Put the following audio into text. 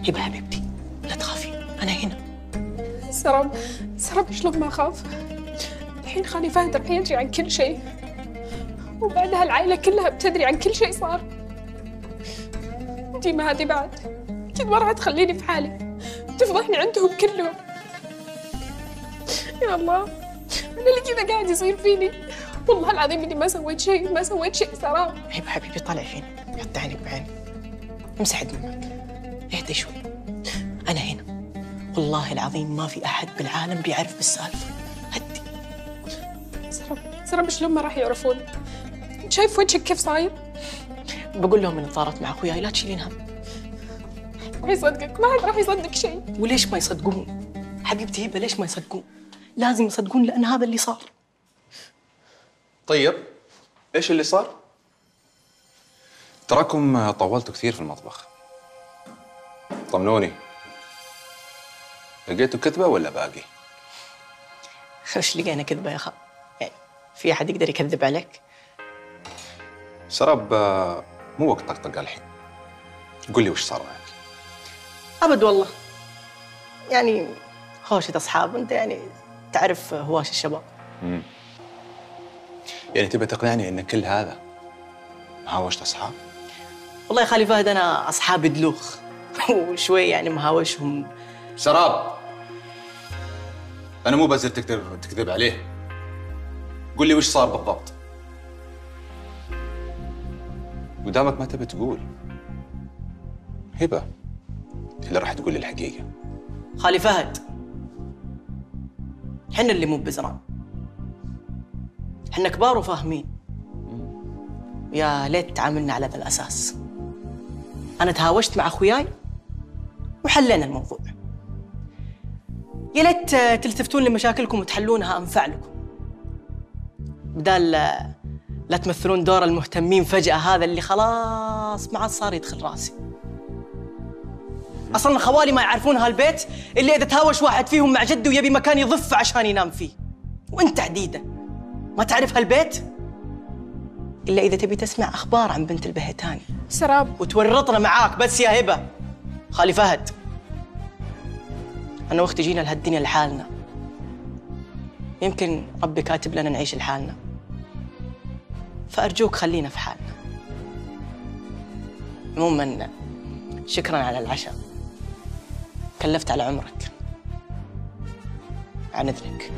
هبة حبيبتي لا تخافي، أنا هنا. سراب شلون ما أخاف؟ الحين خالي فهد راح يدري عن كل شيء، وبعدها العائلة كلها بتدري عن كل شيء صار. ديما هذه بعد أكيد ما راح تخليني في حالي، تفضحني عندهم كلهم. يا الله، أنا اللي كذا قاعد يصير فيني، والله العظيم إني ما سويت شيء سراب. هبة حبيبي طالع فيني، حط عينك بعيني، امسح دموعك، اهدي شوي، أنا هنا. والله العظيم ما في أحد بالعالم بيعرف بالسالفة، هدي. سراب شلون ما راح يعرفون؟ شايف وجهك كيف صاير؟ بقول لهم إني صارت مع أخوياي، لا تشيلين هم. ما يصدقك، ما حد راح يصدق شيء. وليش ما يصدقون؟ حبيبتي هبة ليش ما يصدقون؟ لازم يصدقون لأن هذا اللي صار. طيب ايش اللي صار؟ تراكم طولتوا كثير في المطبخ. طمنوني، لقيتوا كذبة ولا باقي؟ وش لقينا كذبة يا خال؟ يعني في أحد يقدر يكذب عليك؟ سراب مو وقت طقطقة الحين. قول لي وش صار معك؟ أبد والله. يعني هوشة أصحاب، أنت يعني تعرف هواش الشباب. يعني تبي تقنعني ان كل هذا مهاوشة اصحاب؟ والله يا خالي فهد أنا أصحابي دلوخ وشوي يعني مهاوشهم. سراب، أنا مو بزر تقدر تكذب عليه. قول لي وش صار بالضبط؟ قدامك ما تبي تقول. هبة اللي راح تقول لي الحقيقة. خالي فهد، حنا اللي مو بزران، حنا كبار وفاهمين. يا ليت تعاملنا على ذا الأساس. أنا تهاوشت مع أخوياي وحلينا الموضوع. يا ليت تلتفتون لمشاكلكم وتحلونها أنفع لكم، بدال لا تمثلون دور المهتمين فجأة هذا اللي خلاص ما عاد صار يدخل راسي. أصلاً خوالي ما يعرفون هالبيت إلا إذا تهاوش واحد فيهم مع جده ويبي مكان يضف عشان ينام فيه. وأنت عديدة ما تعرف هالبيت إلا إذا تبي تسمع أخبار عن بنت البهتاني سراب وتورطنا معاك. بس يا هبة، خالي فهد، أنا وأختي جينا لهالدنيا لحالنا، يمكن ربي كاتب لنا نعيش لحالنا، فأرجوك خلينا في حالنا. عموماً شكراً على العشاء، كلفت على عمرك، عن إذنك.